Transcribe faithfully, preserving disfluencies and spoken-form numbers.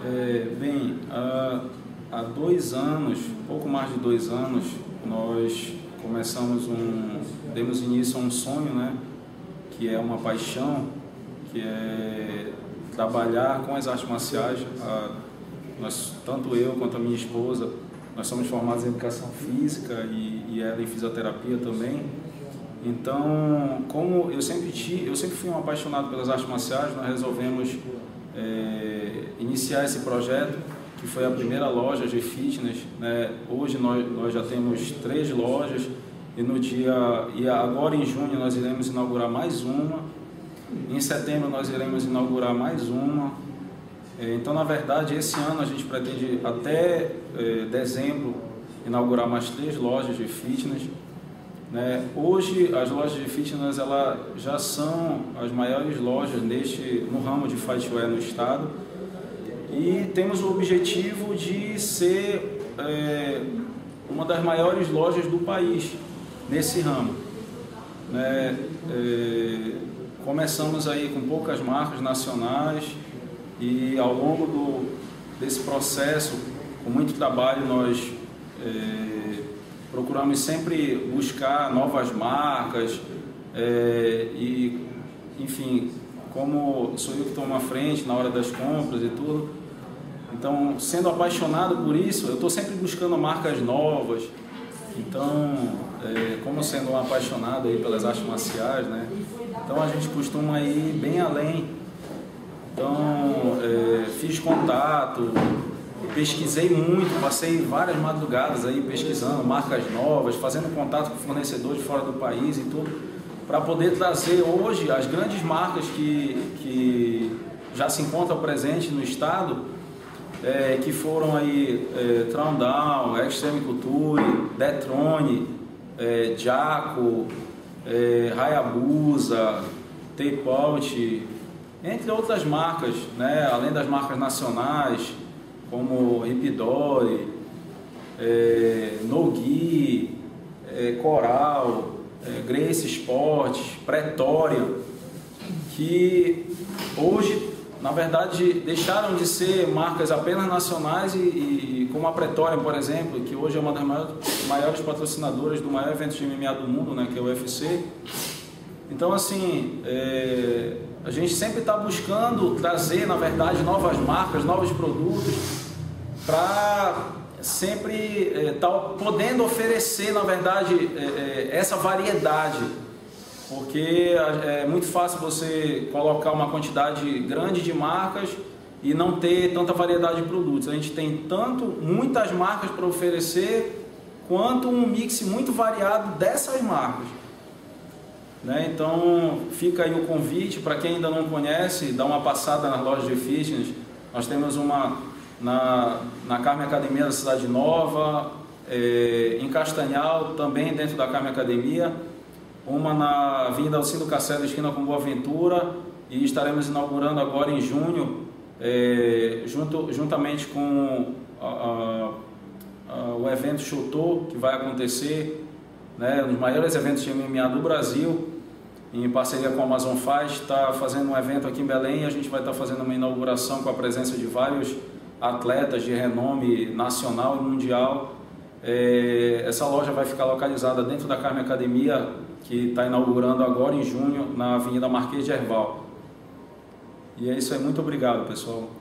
É, bem, há, há dois anos, pouco mais de dois anos, nós começamos um, demos início a um sonho, né, que é uma paixão, que é trabalhar com as artes marciais. A, nós, tanto eu quanto a minha esposa, nós somos formados em educação física e, e ela em fisioterapia também. Então, como eu sempre, tive, eu sempre fui um apaixonado pelas artes marciais, nós resolvemos é, iniciar esse projeto, que foi a primeira loja de fitness, né? Hoje nós, nós já temos três lojas e no dia e agora em junho nós iremos inaugurar mais uma. Em setembro nós iremos inaugurar mais uma. Então, na verdade, esse ano a gente pretende até é, dezembro inaugurar mais três lojas de fitness. Né? Hoje as lojas de fitness ela já são as maiores lojas neste, no ramo de fightwear no estado e temos o objetivo de ser é, uma das maiores lojas do país nesse ramo. Né? É, começamos aí com poucas marcas nacionais e ao longo do, desse processo, com muito trabalho, nós é, procuramos sempre buscar novas marcas é, e, enfim, como sou eu que tomo a frente na hora das compras e tudo, então, sendo apaixonado por isso, eu estou sempre buscando marcas novas. Então, é, como sendo um apaixonado aí pelas artes marciais, né? Então a gente costuma ir bem além. Então, é, fiz contato, pesquisei muito, passei várias madrugadas aí pesquisando marcas novas, fazendo contato com fornecedores fora do país e tudo, para poder trazer hoje as grandes marcas que, que já se encontram presentes no estado, é, que foram aí é, Trowndown, Extreme Couture, Detrone, é, Jaco, é, Hayabusa, Tapeout, entre outras marcas, né, além das marcas nacionais, como Ripidori, é, Nogi, é, Coral, é, Grace Sports, Pretória, que hoje, na verdade, deixaram de ser marcas apenas nacionais e, e como a Pretória, por exemplo, que hoje é uma das maiores, maiores patrocinadoras do maior evento de M M A do mundo, né, que é o U F C. Então, assim, é, a gente sempre está buscando trazer, na verdade, novas marcas, novos produtos, para sempre estar é, tá podendo oferecer, na verdade, é, é, essa variedade. Porque é muito fácil você colocar uma quantidade grande de marcas e não ter tanta variedade de produtos. A gente tem tanto, muitas marcas para oferecer, quanto um mix muito variado dessas marcas. Né? Então fica aí o convite para quem ainda não conhece, dá uma passada nas lojas de fitness. Nós temos uma na, na Carme Academia da Cidade Nova, é, em Castanhal, também dentro da Carme Academia, uma na Avenida Alcindo Castelo, esquina com Boa Ventura, e estaremos inaugurando agora em junho, é, junto, juntamente com a, a, a, o evento Chotô, que vai acontecer, né, um dos maiores eventos de M M A do Brasil, em parceria com a Amazon Fight, está fazendo um evento aqui em Belém, e a gente vai estar fazendo uma inauguração com a presença de vários atletas de renome nacional e mundial. É, essa loja vai ficar localizada dentro da Carme Academia, que está inaugurando agora em junho, na Avenida Marquês de Herval. E é isso aí, muito obrigado, pessoal.